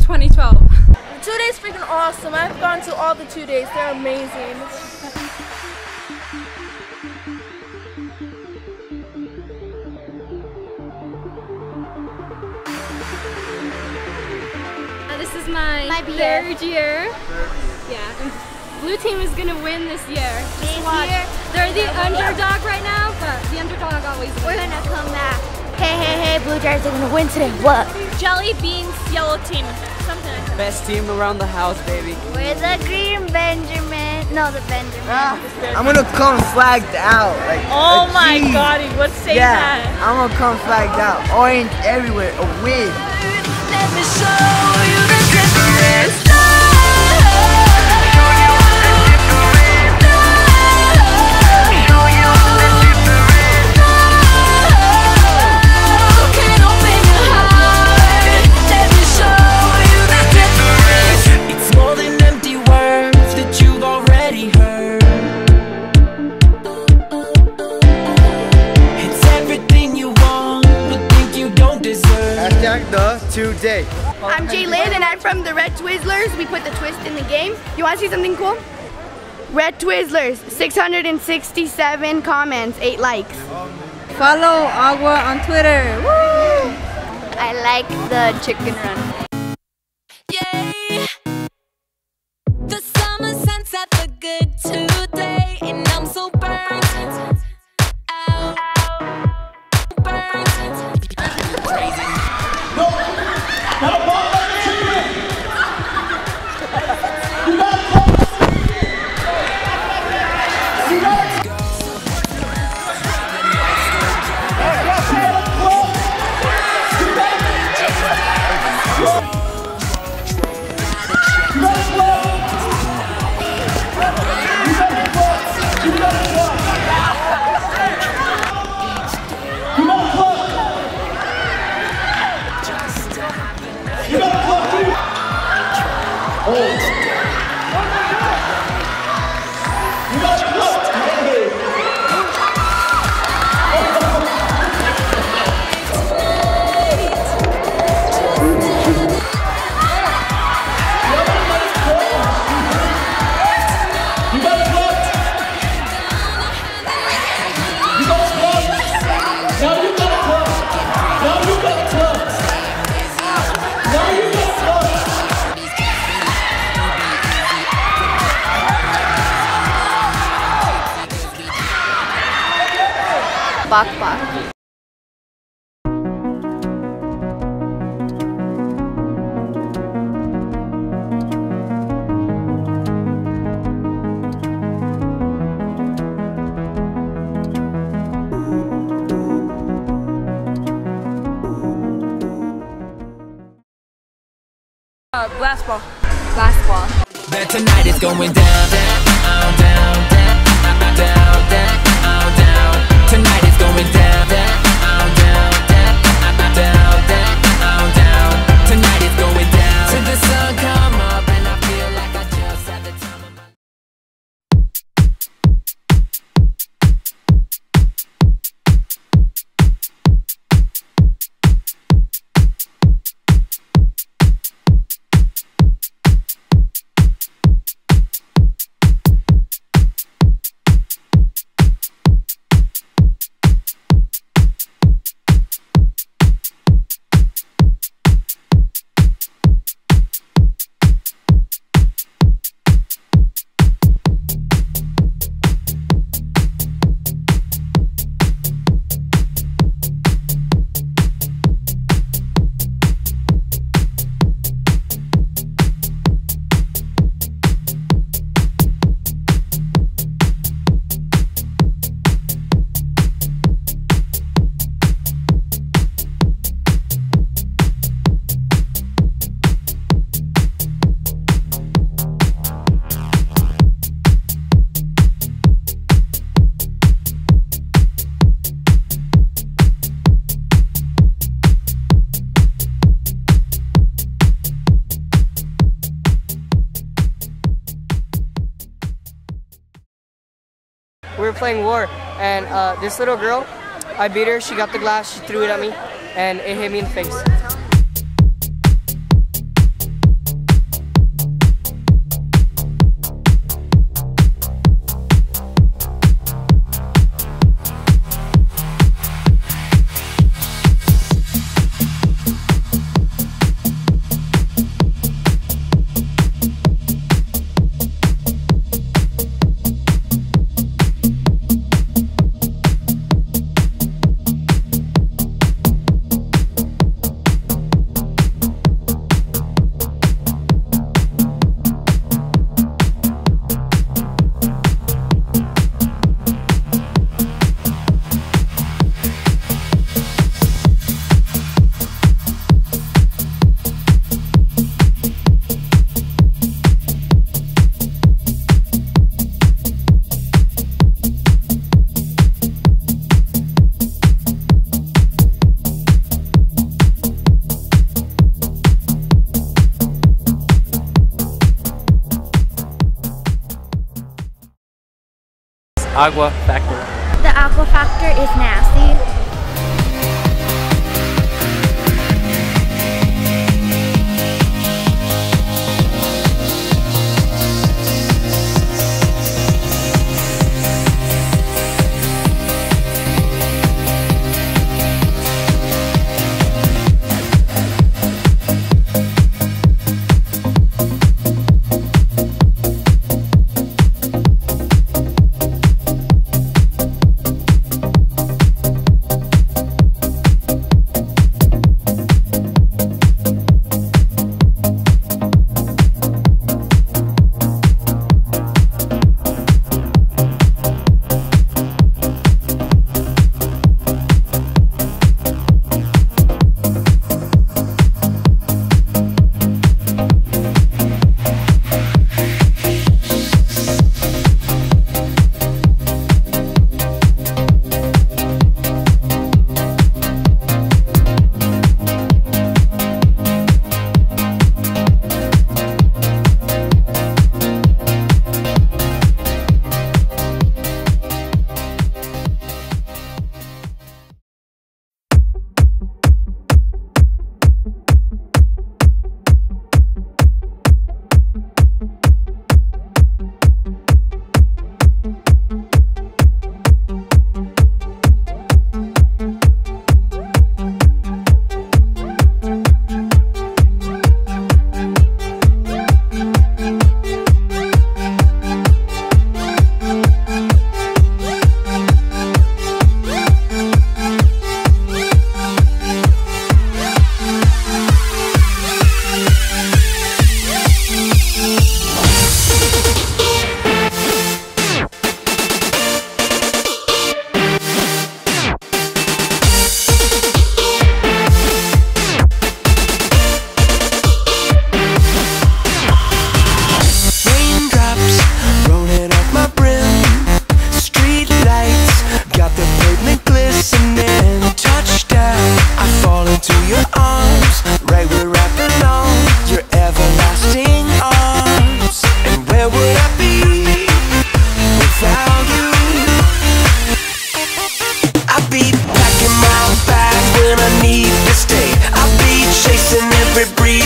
2012. 2 days freaking awesome. I've gone to all the 2 days. They're amazing. This is my third year. Yeah, and blue team is gonna win this year. Just watch. They're the underdog right now, but the underdog always wins. We're gonna come back. Hey, hey, hey, Blue Jays are gonna win today. What? Jelly beans, yellow team. Something. Best team around the house, baby. We're the Green Benjamin. No, the Benjamin. I'm gonna come flagged out. Like, oh my god, let's say that. I'm gonna come flagged out. Orange everywhere, a win. Let me show you the difference. Today. I'm Jaylyn and I'm from the Red Twizzlers. We put the twist in the game. You want to see something cool? Red Twizzlers, 667 comments, 8 likes. Follow Agua on Twitter. Woo! I like the chicken run. Yay! The summer sun's at the good today, and I'm so burnt out. Crazy. Bak bak. Blast ball. Blast ball. That tonight is going down, down, down, down, down, down, down. Tonight is going down, down, down, down, down, down, down. Tonight is going down till the sun come up, and I feel like I just had the time of my life. We were playing war, and this little girl, I beat her, she got the glass, she threw it at me, and it hit me in the face. Aqua Factor. The Aqua Factor is nasty. Need to stay. I'll be chasing every breeze.